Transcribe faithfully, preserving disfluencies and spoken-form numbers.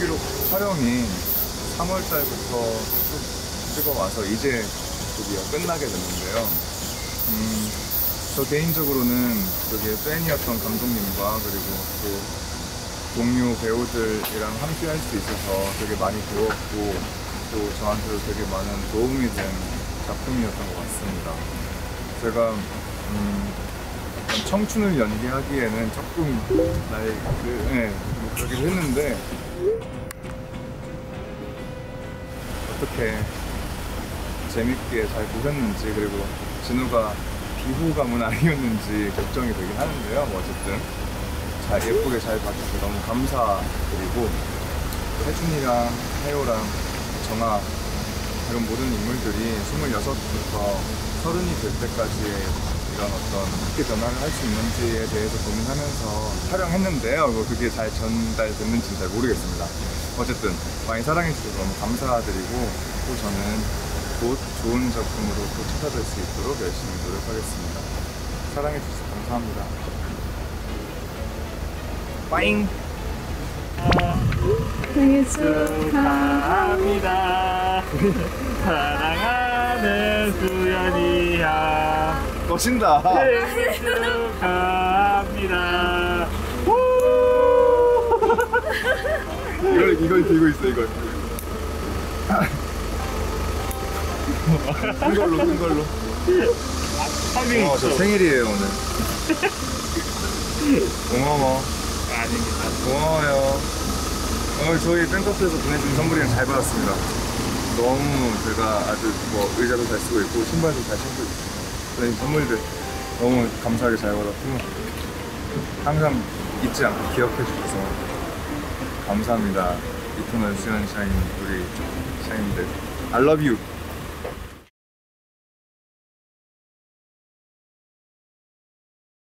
비록 촬영이 삼월 달부터 쭉 찍어와서 이제 드디어 끝나게 됐는데요. 음, 저 개인적으로는 되게 팬이었던 감독님과 그리고 또 동료 배우들이랑 함께 할 수 있어서 되게 많이 배웠고 또 저한테도 되게 많은 도움이 된 작품이었던 것 같습니다. 제가 음, 청춘을 연기하기에는 조금 나의 그, 네, 뭐 그러기도 했는데 어떻게 재밌게 잘 보셨는지 그리고 진우가 비호감은 아니었는지 걱정이 되긴 하는데요. 뭐 어쨌든 잘 예쁘게 잘 봐주셔서 너무 감사드리고 혜준이랑 혜호랑 정아 이런 모든 인물들이 스물여섯부터 서른이 될 때까지 이런 어떤 어떻게 변화를 할 수 있는지에 대해서 고민하면서 촬영했는데요. 뭐 그게 잘 전달됐는지는 잘 모르겠습니다. 어쨌든 많이 사랑해주셔서 너무 감사드리고 또 저는 곧 좋은 작품으로 또 찾아뵐 수 있도록 열심히 노력하겠습니다. 사랑해주셔서 감사합니다. 빠잉! 생일 축하. 축하합니다. 사랑하는 수연이야. 멋진다! 생일 축하합니다. 이걸, 이걸 들고 있어, 이걸. 큰 걸로, 큰 걸로. 하긴 어, 저 생일이에요, 오늘. 고마워. 아닙니다. 고마워요. 오늘 저희 팬카페에서 보내준 선물이랑 잘 받았습니다. 너무 제가 아주 뭐 의자도 잘 쓰고 있고 신발도 잘 신고 있고 이 선물들 너무 감사하게 잘 받았고 항상 잊지 않고 기억해 주셔서 감사합니다. 이터널 수연 샤인 우리 샤인들 I love you.